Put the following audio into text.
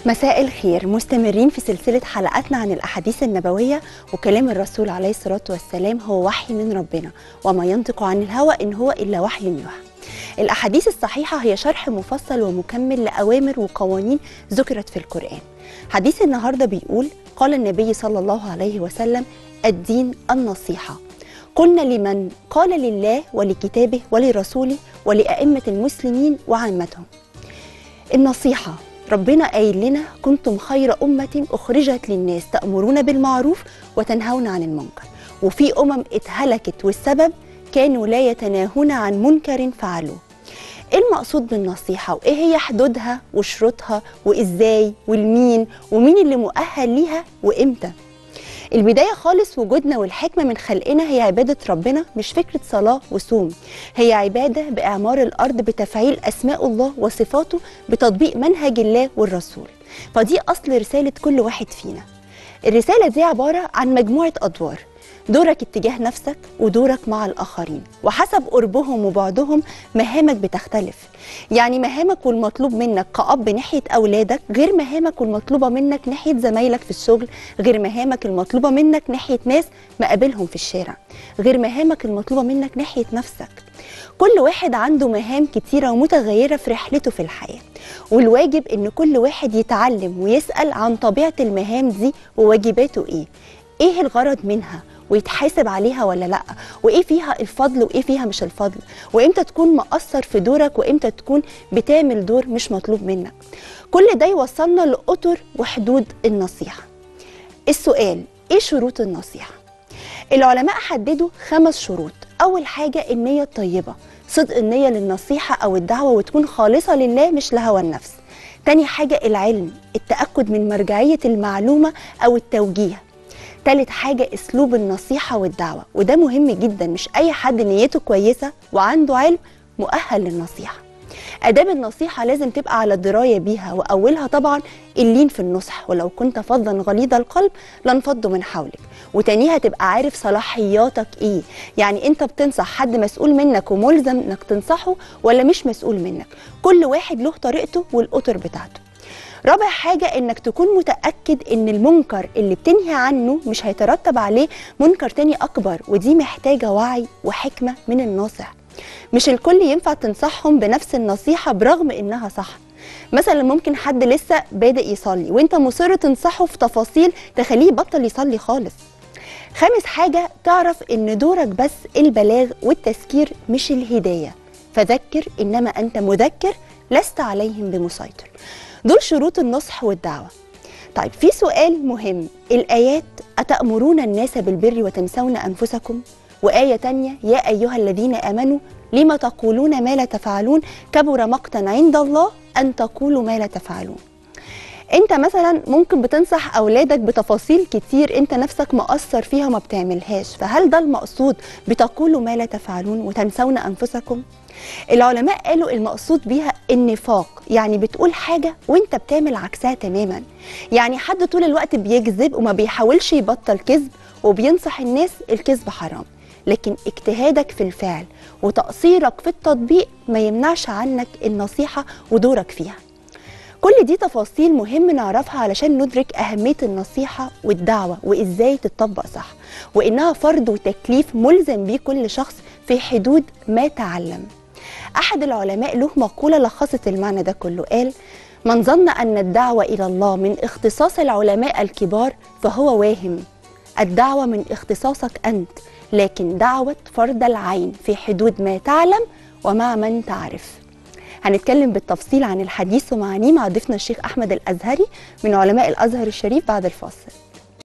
مساء الخير. مستمرين في سلسلة حلقاتنا عن الأحاديث النبوية، وكلام الرسول عليه الصلاة والسلام هو وحي من ربنا، وما ينطق عن الهوى إن هو إلا وحي يوحى. الأحاديث الصحيحة هي شرح مفصل ومكمل لأوامر وقوانين ذكرت في القرآن. حديث النهاردة بيقول: قال النبي صلى الله عليه وسلم: الدين النصيحة. قلنا لمن؟ قال لله ولكتابه ولرسوله ولأئمة المسلمين وعامتهم. النصيحة، ربنا قايل لنا: كنتم خير أمة أخرجت للناس تأمرون بالمعروف وتنهون عن المنكر. وفي اتهلكت والسبب كانوا لا يتناهون عن منكر فعلوه. ايه المقصود بالنصيحة؟ وايه هي حدودها وشروطها وازاي والمين ومين اللي مؤهل ليها وامتى؟ البداية خالص وجودنا والحكمة من خلقنا هي عبادة ربنا، مش فكرة صلاة وصوم. هي عبادة بإعمار الأرض بتفعيل أسماء الله وصفاته بتطبيق منهج الله والرسول. فدي أصل رسالة كل واحد فينا. الرسالة دي عبارة عن مجموعة أدوار: دورك اتجاه نفسك، ودورك مع الآخرين، وحسب قربهم وبعدهم مهامك بتختلف. يعني مهامك والمطلوب منك كأب ناحية أولادك غير مهامك والمطلوبة منك ناحية زمايلك في الشغل، غير مهامك المطلوبة منك ناحية ناس مقابلهم في الشارع، غير مهامك المطلوبة منك ناحية نفسك. كل واحد عنده مهام كتيرة ومتغيرة في رحلته في الحياة، والواجب إن كل واحد يتعلم ويسأل عن طبيعة المهام دي وواجباته إيه الغرض منها، ويتحاسب عليها ولا لا، وايه فيها الفضل وايه فيها مش الفضل، وامتى تكون مقصر في دورك وامتى تكون بتعمل دور مش مطلوب منك. كل ده يوصلنا لأطر وحدود النصيحة. السؤال: ايه شروط النصيحة؟ العلماء حددوا 5 شروط. اول حاجة النية الطيبة، صدق النية للنصيحة او الدعوة وتكون خالصة لله مش لهوى النفس. تاني حاجة العلم، التأكد من مرجعية المعلومة او التوجيه. تالت حاجة أسلوب النصيحة والدعوة، وده مهم جدا، مش أي حد نيته كويسة وعنده علم مؤهل للنصيحة. آداب النصيحة لازم تبقى على دراية بيها، وأولها طبعا اللين في النصح، ولو كنت فظا غليظ القلب لانفضوا من حولك. وتانيها تبقى عارف صلاحياتك إيه، يعني أنت بتنصح حد مسؤول منك وملزم إنك تنصحه ولا مش مسؤول منك. كل واحد له طريقته والأطر بتاعته. رابع حاجة إنك تكون متأكد إن المنكر اللي بتنهي عنه مش هيترتب عليه منكر تاني أكبر، ودي محتاجة وعي وحكمة من الناصح. مش الكل ينفع تنصحهم بنفس النصيحة برغم إنها صح. مثلا ممكن حد لسه بادئ يصلي وإنت مصر تنصحه في تفاصيل تخليه يبطل يصلي خالص. خامس حاجة تعرف إن دورك بس البلاغ والتذكير مش الهداية، فذكر إنما أنت مذكر لست عليهم بمسيطر. دول شروط النصح والدعوة. طيب في سؤال مهم: الآيات أتأمرون الناس بالبر وتنسون أنفسكم، وآية تانية: يا أيها الذين آمنوا لما تقولون ما لا تفعلون كبر مقتا عند الله أن تقولوا ما لا تفعلون. انت مثلا ممكن بتنصح أولادك بتفاصيل كتير انت نفسك مقصر فيها وما بتعملهاش، فهل ده المقصود بتقولوا ما لا تفعلون وتنسون أنفسكم؟ العلماء قالوا المقصود بيها النفاق، يعني بتقول حاجة وانت بتعمل عكسها تماما. يعني حد طول الوقت بيكذب وما بيحاولش يبطل كذب وبينصح الناس الكذب حرام، لكن اجتهادك في الفعل وتقصيرك في التطبيق ما يمنعش عنك النصيحة ودورك فيها. كل دي تفاصيل مهم نعرفها علشان ندرك أهمية النصيحة والدعوة وإزاي تتطبق صح، وإنها فرض وتكليف ملزم بيه كل شخص في حدود ما تعلم. أحد العلماء له مقولة لخصت المعنى ده كله، قال: من ظن أن الدعوة إلى الله من اختصاص العلماء الكبار فهو واهم. الدعوة من اختصاصك أنت، لكن دعوة فرض العين في حدود ما تعلم ومع من تعرف. هنتكلم بالتفصيل عن الحديث ومعانيه مع ضيفنا الشيخ أحمد الأزهري من علماء الأزهر الشريف بعد الفاصل.